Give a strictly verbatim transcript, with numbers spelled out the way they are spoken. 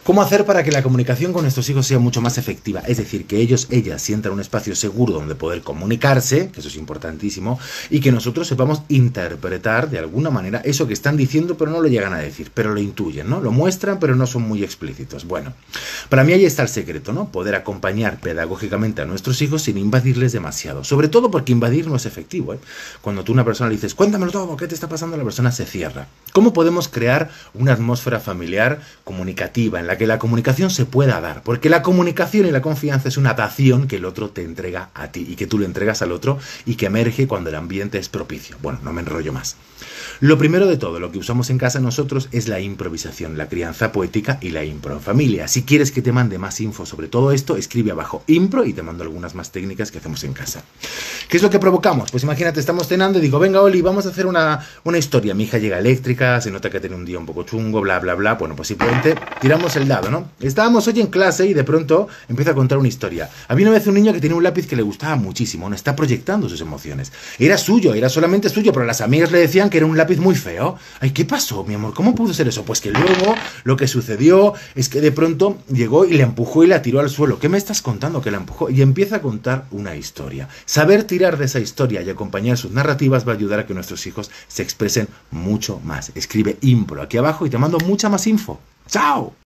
¿Cómo hacer para que la comunicación con nuestros hijos sea mucho más efectiva? Es decir, que ellos, ellas sientan un espacio seguro donde poder comunicarse, que eso es importantísimo, y que nosotros sepamos interpretar de alguna manera eso que están diciendo, pero no lo llegan a decir, pero lo intuyen, ¿no? Lo muestran, pero no son muy explícitos. Bueno, para mí ahí está el secreto, ¿no? Poder acompañar pedagógicamente a nuestros hijos sin invadirles demasiado. Sobre todo porque invadir no es efectivo, ¿eh? Cuando tú a una persona le dices, cuéntamelo todo, ¿qué te está pasando? La persona se cierra. ¿Cómo podemos crear una atmósfera familiar comunicativa en la que la comunicación se pueda dar? Porque la comunicación y la confianza es una dación que el otro te entrega a ti y que tú le entregas al otro y que emerge cuando el ambiente es propicio. Bueno, no me enrollo más. Lo primero de todo, lo que usamos en casa nosotros es la improvisación, la crianza poética y la impro en familia. Si quieres que te mande más info sobre todo esto, escribe abajo impro y te mando algunas más técnicas que hacemos en casa. ¿Qué es lo que provocamos? Pues imagínate, estamos cenando y digo, venga Oli, vamos a hacer una, una historia. Mi hija llega eléctrica, se nota que tiene un día un poco chungo, bla, bla, bla. Bueno, pues simplemente tiramos el dado, ¿no? Estábamos hoy en clase y de pronto empieza a contar una historia. Había una vez un niño que tenía un lápiz que le gustaba muchísimo, no está proyectando sus emociones. Era suyo, era solamente suyo, pero las amigas le decían que era un lápiz muy feo. Ay, ¿qué pasó, mi amor? ¿Cómo pudo ser eso? Pues que luego lo que sucedió es que de pronto llegó y le empujó y la tiró al suelo. ¿Qué me estás contando que la empujó? Y empieza a contar una historia. Saber tirar de esa historia y acompañar sus narrativas va a ayudar a que nuestros hijos se expresen mucho más. Escribe impro aquí abajo y te mando mucha más info. ¡Chao!